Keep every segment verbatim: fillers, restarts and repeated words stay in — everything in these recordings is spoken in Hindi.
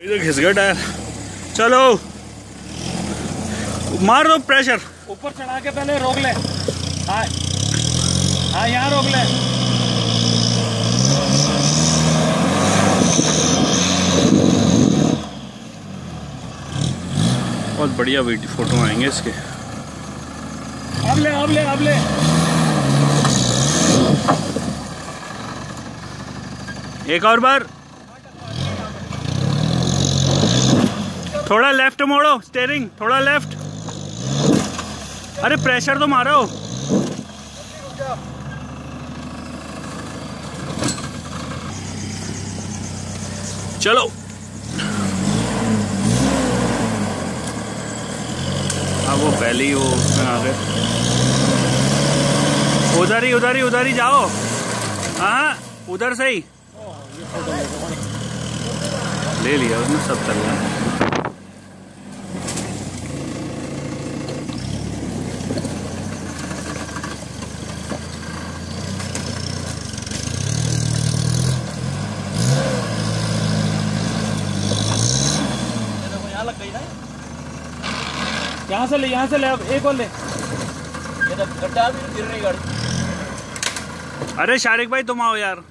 घिस गया टायर। चलो मार दो प्रेशर, ऊपर चढ़ा के पहले रोक ले। हाँ हाँ यहाँ रोक ले। बहुत बढ़िया वीडियो फोटो आएंगे इसके। अब ले अब ले अब ले। एक और बार, थोड़ा लेफ्ट मोड़ो स्टीयरिंग, थोड़ा लेफ्ट। अरे प्रेशर तो मारो। चलो अब वो पहले ही वो आ गए। उधर ही उधर ही उधर ही जाओ। हाँ उधर से ही ले लिया उसने, सब चल रहा है। यहाँ से ले, यहाँ से ले, अब एक और ले। ये तो गड्ढा भी गिर रही गाड़ी। अरे शारिक भाई तुम आओ यार।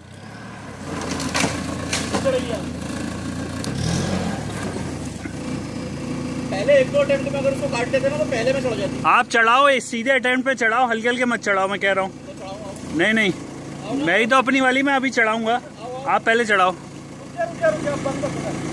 पहले एक दो अटेम्प्ट में अगर उसको काट देते ना तो पहले में चढ़ जाती। आप चढ़ाओ, सीधे अटेम्प्ट पे चढ़ाओ, हल्के हल्के मत चढ़ाओ, मैं कह रहा हूँ। तो नहीं नहीं मैं ही तो अपनी वाली में अभी चढ़ाऊंगा, आप पहले चढ़ाओ। रुक जा, रुक जा, रुक जा, बंद कर।